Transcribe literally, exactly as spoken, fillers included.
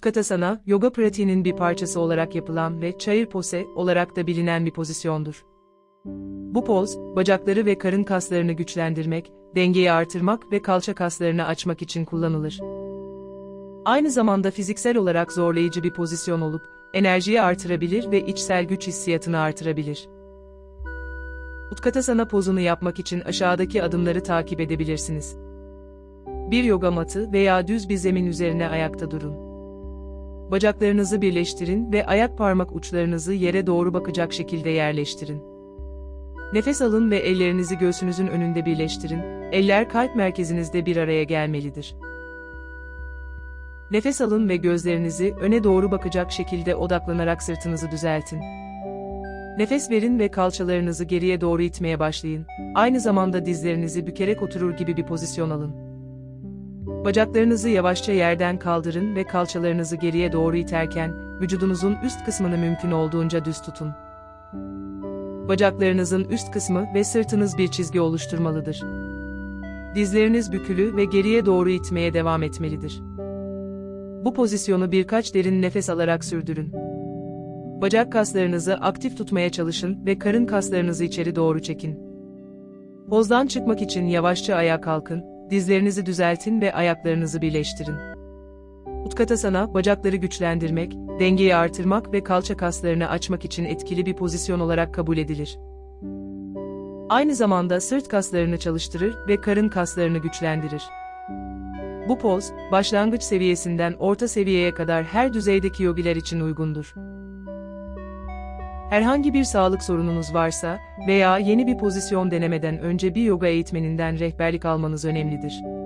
Utkatasana, yoga pratiğinin bir parçası olarak yapılan ve çayır pose olarak da bilinen bir pozisyondur. Bu poz, bacakları ve karın kaslarını güçlendirmek, dengeyi artırmak ve kalça kaslarını açmak için kullanılır. Aynı zamanda fiziksel olarak zorlayıcı bir pozisyon olup, enerjiyi artırabilir ve içsel güç hissiyatını artırabilir. Utkatasana pozunu yapmak için aşağıdaki adımları takip edebilirsiniz. Bir yoga matı veya düz bir zemin üzerine ayakta durun. Bacaklarınızı birleştirin ve ayak parmak uçlarınızı yere doğru bakacak şekilde yerleştirin. Nefes alın ve ellerinizi göğsünüzün önünde birleştirin, eller kalp merkezinizde bir araya gelmelidir. Nefes alın ve gözlerinizi öne doğru bakacak şekilde odaklanarak sırtınızı düzeltin. Nefes verin ve kalçalarınızı geriye doğru itmeye başlayın. Aynı zamanda dizlerinizi bükerek oturur gibi bir pozisyon alın. Bacaklarınızı yavaşça yerden kaldırın ve kalçalarınızı geriye doğru iterken, vücudunuzun üst kısmını mümkün olduğunca düz tutun. Bacaklarınızın üst kısmı ve sırtınız bir çizgi oluşturmalıdır. Dizleriniz bükülü ve geriye doğru itmeye devam etmelidir. Bu pozisyonu birkaç derin nefes alarak sürdürün. Bacak kaslarınızı aktif tutmaya çalışın ve karın kaslarınızı içeri doğru çekin. Pozdan çıkmak için yavaşça ayağa kalkın, dizlerinizi düzeltin ve ayaklarınızı birleştirin. Utkatasana, bacakları güçlendirmek, dengeyi artırmak ve kalça kaslarını açmak için etkili bir pozisyon olarak kabul edilir. Aynı zamanda sırt kaslarını çalıştırır ve karın kaslarını güçlendirir. Bu poz, başlangıç seviyesinden orta seviyeye kadar her düzeydeki yogiler için uygundur. Herhangi bir sağlık sorununuz varsa veya yeni bir pozisyon denemeden önce bir yoga eğitmeninden rehberlik almanız önemlidir.